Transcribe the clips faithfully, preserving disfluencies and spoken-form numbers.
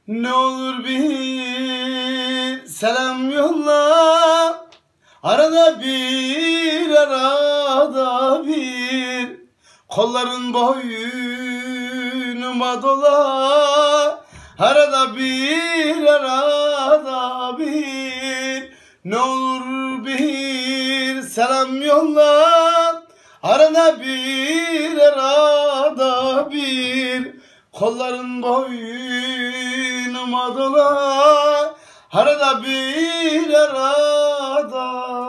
Ne olur bir selam yolla, arada bir arada bir, kolların boynuma dola, arada bir arada bir. Ne olur bir selam yolla, arada bir arada bir, kolların boynuma dola, arada bir arada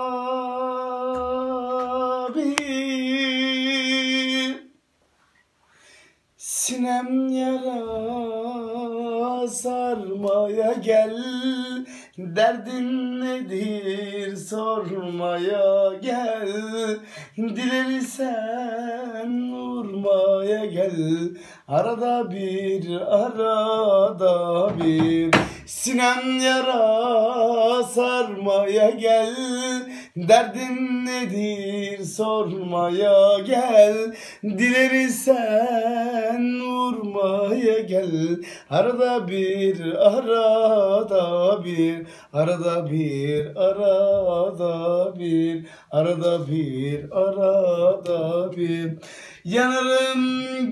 bir. Sinem yara sarmaya gel, derdin nedir sormaya gel, dilersen vurmaya gel, arada bir arada bir. Sinem yara sarmaya gel, derdin nedir sormaya gel, dilersen vurmaya gel, arada bir arada bir, arada bir arada bir, arada bir arada bir. Yanarım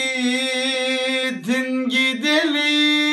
gittin gideli,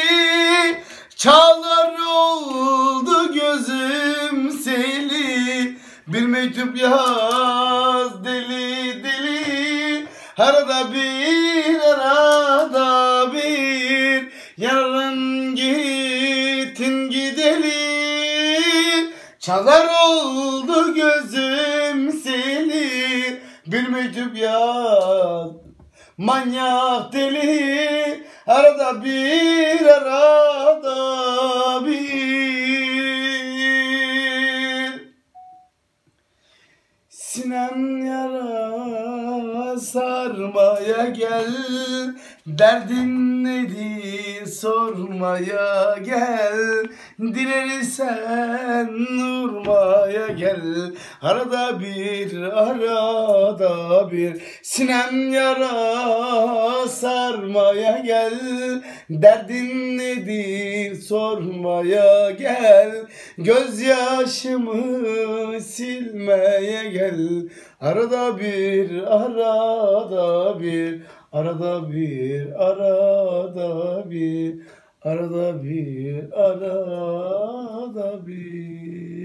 çağlar oldu gözüm seli, bir mektup yaz deli deli, arada bir arada bir. Yarın gittin gideli, çağlar oldu gözüm seli, bir mektup yaz manyak deli, arada bir arada bir. Sinem yara sarmaya gel, derdin nedir sormaya gel, dilersen vurmaya gel, arada bir arada bir. Sinem yara sarmaya gel, derdin nedir sormaya gel, gözyaşımı silmeye gel, arada bir arada bir, arada bir arada bir, arada bir arada bir.